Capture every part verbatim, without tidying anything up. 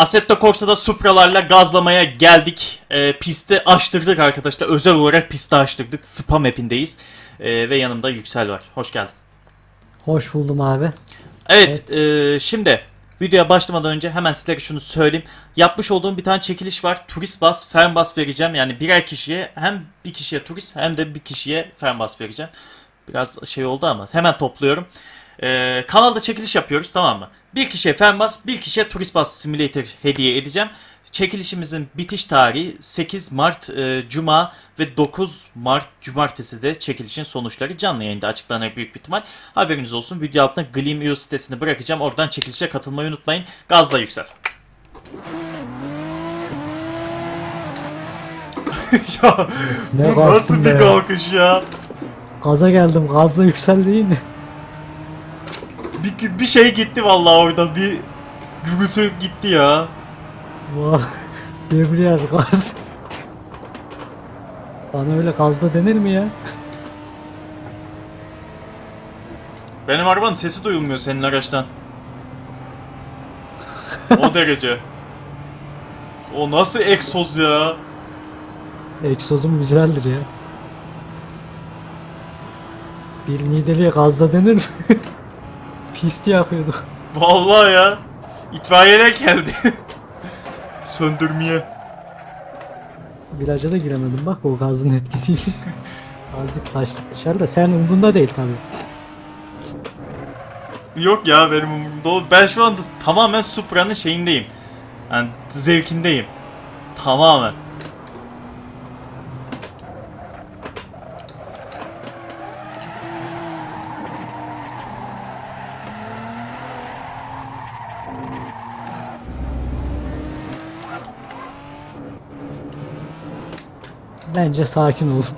Assetto Corsa'da Supra'larla gazlamaya geldik. E, pisti açtırdık arkadaşlar. Özel olarak pisti açtırdık. Spa map'indeyiz. E, ve yanımda Yüksel var. Hoş geldin. Hoş buldum abi. Evet, Evet. E, şimdi videoya başlamadan önce hemen sizlere şunu söyleyeyim. Yapmış olduğum bir tane çekiliş var. Turist bas, fern bas vereceğim. Yani birer kişiye, hem bir kişiye turist hem de bir kişiye fern bas vereceğim. Biraz şey oldu ama hemen topluyorum. Ee, kanalda çekiliş yapıyoruz, tamam mı? Bir kişiye Fernbus, bir kişiye Turist Bus Simulator hediye edeceğim. Çekilişimizin bitiş tarihi sekiz Mart e, Cuma ve dokuz Mart Cumartesi de çekilişin sonuçları canlı yayında açıklanacak büyük bir ihtimal. Haberiniz olsun. Video altına Gleam.io sitesini bırakacağım. Oradan çekilişe katılmayı unutmayın. Gazla Yüksel. Ya Ne bu nasıl bir be. kalkış ya? Gaza geldim. Gazla Yüksel değil mi? Bir, bir şey gitti vallahi orada. Bir gürültü gitti ya. Vallahi debriyaj gaz. Bana öyle gazda denir mi ya? Benim arabanın sesi duyulmuyor senin araçtan. O derece. O nasıl egzoz ya? Egzozum güzeldir ya. Bir Nideli'ye gazda denir mi? Pisti yakıyorduk. Vallahi ya. İtfaiyeler geldi. Söndürmeye. Viraja da giremedim bak o gazın etkisiyle. Azıcık taştık dışarıda. Sen umrunda değil tabi. Yok ya, benim umurumda ol. Ben şu anda tamamen Supra'nın şeyindeyim. Yani zevkindeyim. Tamamen. Bence sakin ol.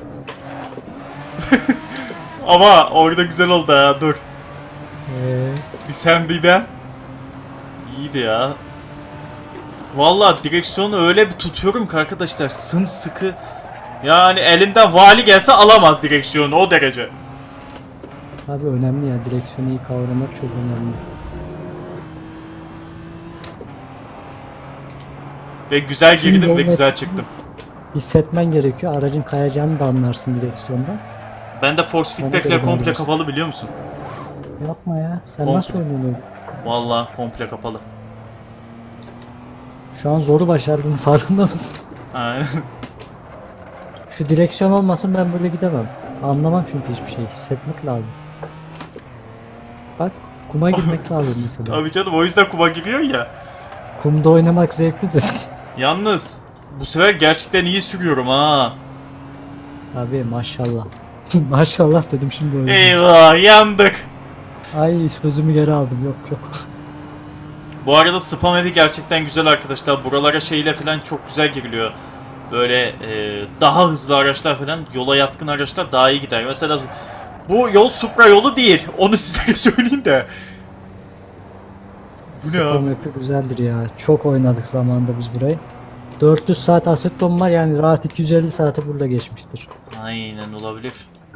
Ama orada güzel oldu ya, dur. Eee... Bir sen bir ben. İyiydi ya. Vallahi direksiyonu öyle bir tutuyorum ki arkadaşlar, sımsıkı. Yani elimden vali gelse alamaz direksiyonu, o derece. Abi önemli ya, direksiyonu iyi kavramak çok önemli. Ve güzel Şimdi girdim ve yol güzel net- çıktım. Hissetmen gerekiyor. Aracın kayacağını da anlarsın direksiyondan. Ben de force Ona feedback'ler göre komple davranırsın. kapalı, biliyor musun? Yapma ya. Sen Komple. nasıl oynuyorsun öyle? Vallahi komple kapalı. Şu an zoru başardın, farkında mısın? Aynen. Şu direksiyon olmasın ben böyle gidemem. Anlamam çünkü hiçbir şey. Hissetmek lazım. Bak kuma girmek lazım mesela. Tabii canım, o yüzden kuma giriyor ya. Kumda oynamak zevklidir. Yalnız bu sefer gerçekten iyi sürüyorum ha. Abi maşallah. Maşallah dedim şimdi öyle. Eyvah, yandık. Ay sözümü geri aldım, yok yok. Bu arada spam evi gerçekten güzel arkadaşlar. Buralara şeyle falan çok güzel giriliyor. Böyle e, daha hızlı araçlar falan, yola yatkın araçlar daha iyi gider. Mesela bu yol Supra yolu değil. Onu size söyleyeyim de. Bu ne Spam abi? map'i güzeldir ya. Çok oynadık zamanında biz burayı. dört yüz saat Assetto'm var, yani rahat iki yüz elli saati burada geçmiştir. Aynen, olabilir.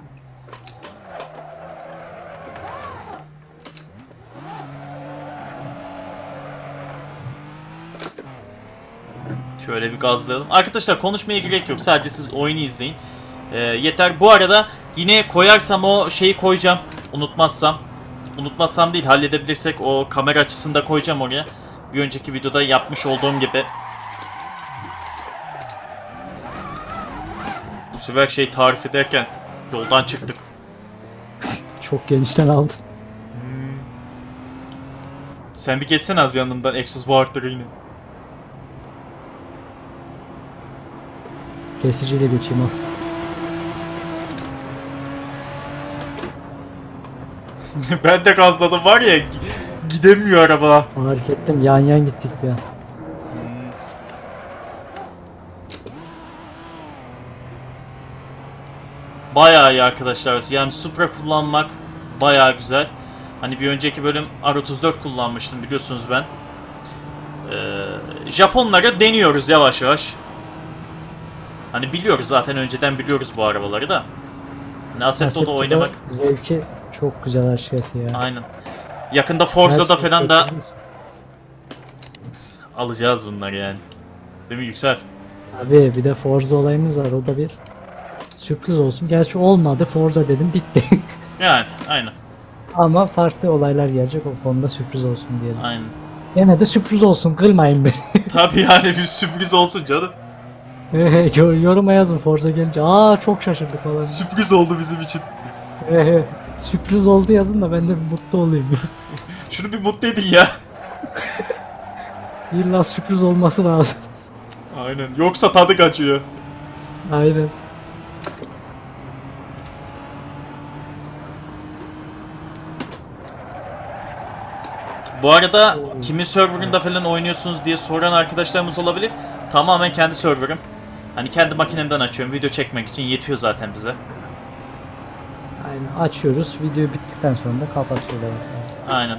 Şöyle bir gazlayalım. Arkadaşlar konuşmaya gerek yok. Sadece siz oyunu izleyin. Ee, yeter. Bu arada yine koyarsam o şeyi koyacağım. Unutmazsam. Unutmazsam değil, halledebilirsek o kamera açısını da koyacağım oraya. Bir önceki videoda yapmış olduğum gibi. Bu sefer şey tarif ederken yoldan çıktık. Çok genişten aldın. Sen bir geçsene az yanımdan, egzoz bağırtları yine. Kesiciyle geçeyim al. Ben de gazladım var ya, gidemiyor araba. Fark ettim, yan yan gittik bir an. Bayağı iyi arkadaşlar. Yani Supra kullanmak bayağı güzel. Hani bir önceki bölüm R otuz dört kullanmıştım, biliyorsunuz ben. Ee, Japonlara deniyoruz yavaş yavaş. Hani biliyoruz zaten, önceden biliyoruz bu arabaları da. Hani Assetto'da oynamak. Zevki çok güzel açıkçası ya. Aynen. Yakında Forza'da Her şey falan da çok güzel. alacağız bunları yani. Değil mi Yüksel? Abi bir de Forza olayımız var, o da bir sürpriz olsun. Gerçi olmadı, Forza dedim bitti. Yani aynen. Ama farklı olaylar gelecek, o konuda sürpriz olsun diyelim. Aynen. Gene de sürpriz olsun, kırmayın beni. Tabii yani bir sürpriz olsun canım. Yoruma yazın Forza gelince. Aa çok şaşırdık falan. Sürpriz oldu bizim için. Sürpriz oldu yazın da ben de bir mutlu olayım. Şunu bir mutlu edin ya. İlla sürpriz olması lazım. Aynen. Yoksa tadı kaçıyor. Aynen. Bu arada kimin serverında falan oynuyorsunuz diye soran arkadaşlarımız olabilir. Tamamen kendi serverım. Hani kendi makinemden açıyorum. Video çekmek için yetiyor zaten bize. Aynen, açıyoruz. Video bittikten sonra da kapatıyorlar. Aynen.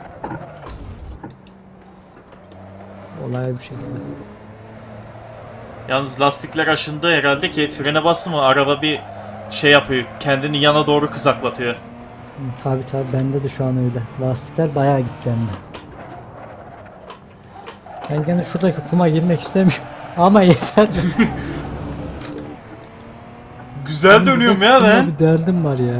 Olay bir şekilde. Yalnız lastikler aşındı herhalde ki frene bastı mı araba bir şey yapıyor. Kendini yana doğru kızaklatıyor. Tabi tabi bende de şu an öyle. Lastikler bayağı gitti hem de. Ben gene şuradaki kuma girmek istemiyorum. Ama yeter. Güzel dönüyorum ya ben. Bir derdim var ya.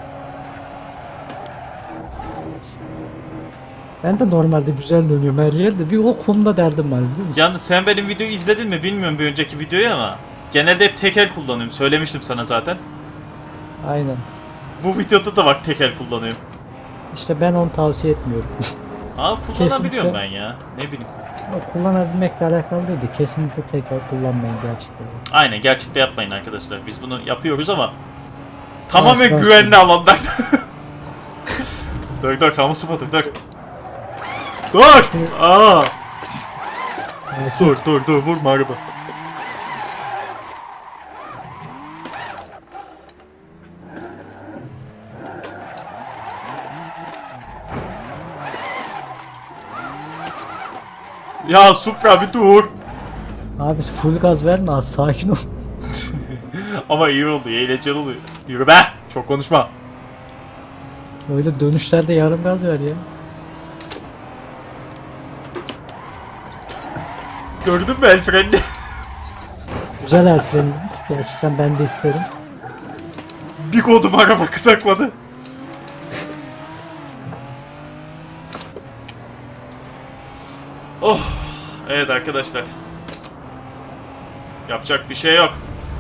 Ben de normalde güzel dönüyorum her yerde. Bir o kumda derdim var biliyor musun? Yalnız sen benim videoyu izledin mi bilmiyorum bir önceki videoyu ama genelde hep tekel kullanıyorum. Söylemiştim sana zaten. Aynen. Bu videoda da bak tekel kullanıyorum. İşte ben onu tavsiye etmiyorum. Aa kullanabiliyorum Kesinlikle. ben ya. Ne bileyim. O kullanabilmekle alakalı değil de kesinlikle tekrar kullanmayın gerçekten. Aynen gerçekte yapmayın arkadaşlar. Biz bunu yapıyoruz ama tamamen Asla. güvenli alanlarda. Dur dur kamu spotu dur. Dur! Aa! Belki Dur dur dur vurma araba. Ya Supra bir dur. abi full gaz verme, az sakin ol. Ama iyi oldu, eğlenceli oluyor. Yürü be! Çok konuşma. Öyle dönüşlerde yarım gaz ver ya. Gördün mü el freni? Güzel el freni. Gerçekten ben de isterim. Bir kodum araba kısakladı. Oh! Evet arkadaşlar. Yapacak bir şey yok.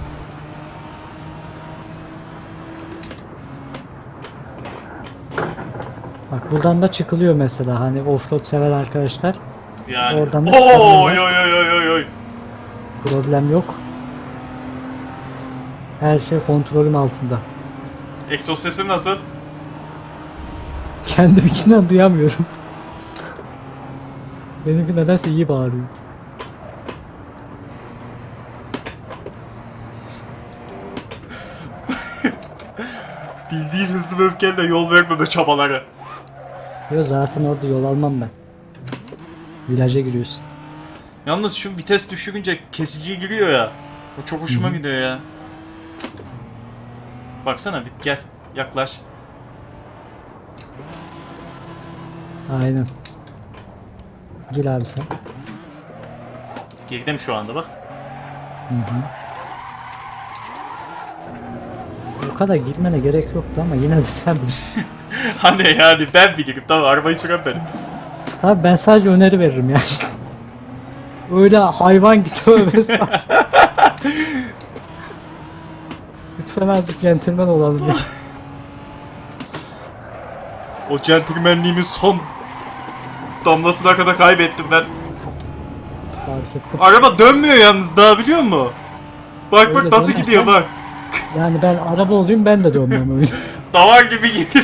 Bak buradan da çıkılıyor mesela, hani offroad sever arkadaşlar. Yani. Oradan da Oy çıkabiliyorlar. oy oy oy oy. Problem yok. Her şey kontrolüm altında. Egzoz sesim nasıl? Kendimkinden duyamıyorum. Benimki nedense iyi bağırıyor. Bildiğin hızlı ve öfkeli de yol vermeme çabaları. Yo zaten orada yol almam ben. Viraja giriyorsun. Yalnız şu vites düşürünce kesiciye giriyor ya. O çok hoşuma Hı-hı. gidiyor ya. Baksana bir gel yaklaş. Aynen. Gir abi sen. Girdim şu anda bak. Hı hı. O kadar girmene gerek yoktu ama yine de sen bilirsin. Hani yani ben bilirim tamam arabayı süren benim. Tabii ben sadece öneri veririm yani. Öyle hayvan gibi tövbe estağfurullah. Lütfen azıcık centilmen olalım ya. O centilmenliğimin son damlasına kadar kaybettim ben. Fark ettim. Araba dönmüyor yalnız daha biliyor musun? Bak bak Öyle nasıl dönersen- gidiyor bak. Yani ben araba olayım ben de dönmem öyle. Davar gibi gidiyor.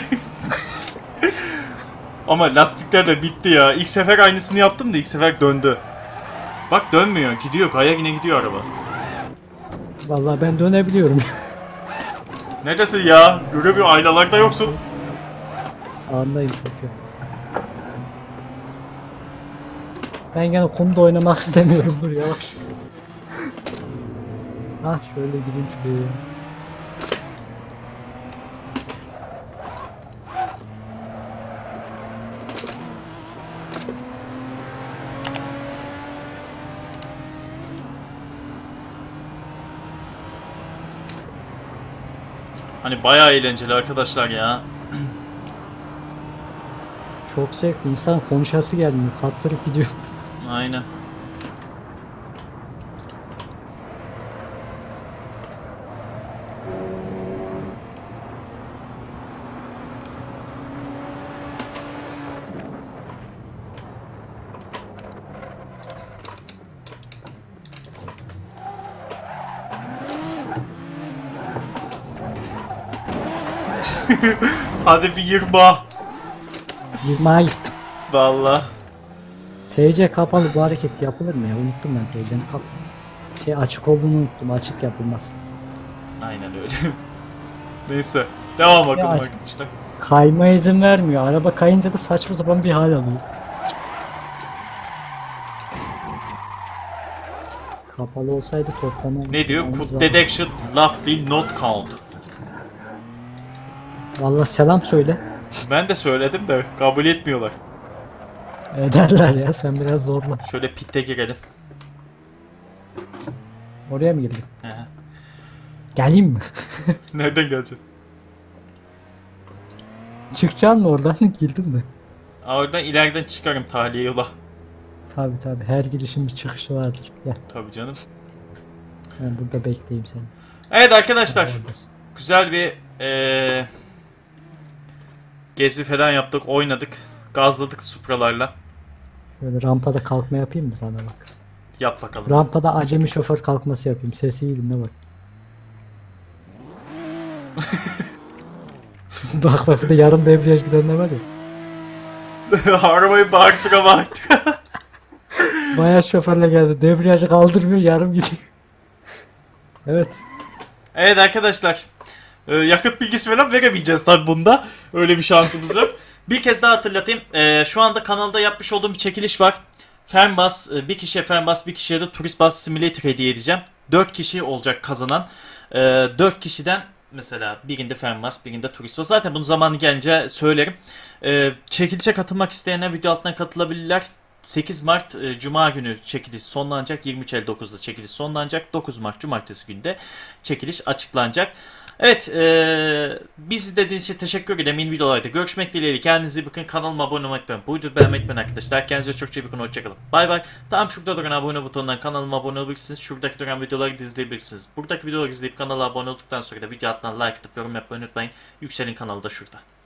Ama lastikler de bitti ya. İlk sefer aynısını yaptım da ilk sefer döndü. Bak dönmüyor gidiyor kaya yine gidiyor araba. Vallahi ben dönebiliyorum. Neredesin ya? Göremiyor aynalarda yoksun. Sağındayım çünkü. Ben gene kumda oynamak istemiyorum, dur yavaş. Ah şöyle gideyim şuraya. Hani bayağı eğlenceli arkadaşlar ya. Çok zevkli. İnsan konuşası gelmiyor. Kaptırıp gidiyor. Aynen. Hadi bir yırma. Yirmiye gittim. Vallahi. T C kapalı bu hareket yapılır mı ya? Unuttum ben T C'nin kapalı. Şey açık olduğunu unuttum. Açık yapılmaz. Aynen öyle. Neyse. Devam bakalım aç- arkadaşlar. Kayma izin vermiyor. Araba kayınca da saçma sapan bir hal alıyor. Kapalı olsaydı toplama Ne diyor? olmamız Could var. detection lock will not count. Vallahi selam söyle. Ben de söyledim de kabul etmiyorlar. Ederler ya, sen biraz zorla. Şöyle pite girelim. Oraya mı girdin? He. Geleyim mi? Nereden geleceksin? Çıkacaksın mı oradan? Girdin mi? Aa, oradan ileriden çıkarım tahliye yola. Tabi tabi, her girişin bir çıkışı vardır. Gel, Tabii canım. ben burada bekleyeyim seni. Evet arkadaşlar. Oradasın. Güzel bir eee gezi falan yaptık, oynadık. Gazladık Supra'larla. Böyle rampada kalkma yapayım mı sana bak? Yap bakalım. Rampada acemi şoför kalkması yapayım. Sesi iyi dinle bak. Bak bak, bir de yarım debriyaj gidenler var ya. Arabayı bağırttık bağırttık. Bayağı şoförle geldi. Debriyajı kaldırmıyor, yarım gidiyor. Evet. Evet arkadaşlar. Ee, yakıt bilgisi falan veremeyeceğiz tabi bunda. Öyle bir şansımız yok. Bir kez daha hatırlatayım. Ee, şu anda kanalda yapmış olduğum bir çekiliş var. Fernbus, bir kişiye Fernbus, bir kişiye de Turist Bus Simulator hediye edeceğim. dört kişi olacak kazanan. Ee, dört kişiden mesela birinde Fernbus, birinde Turist Bus. Zaten bunu zamanı gelince söylerim. Ee, çekilişe katılmak isteyenler video altına katılabilirler. sekiz Mart e, Cuma günü çekiliş sonlanacak. yirmi üç elli dokuzda çekiliş sonlanacak. dokuz Mart Cumartesi günü de çekiliş açıklanacak. Evet, e, bizi izlediğiniz için teşekkür ederim. Yeni videolarda görüşmek dileğiyle. Kendinize iyi bakın. Kanalıma abone olmayı unutmayın. Bu videoyu beğenmeyi unutmayın arkadaşlar. Kendinize çok iyi bakın. Hoşçakalın. Bay bay. Tam şurada duran abone butonundan kanalıma abone olabilirsiniz. Şuradaki duran videoları da izleyebilirsiniz. Buradaki videoları izleyip kanala abone olduktan sonra da video altına like atıp yorum yapmayı unutmayın. Yüksel'in kanalı da şurada.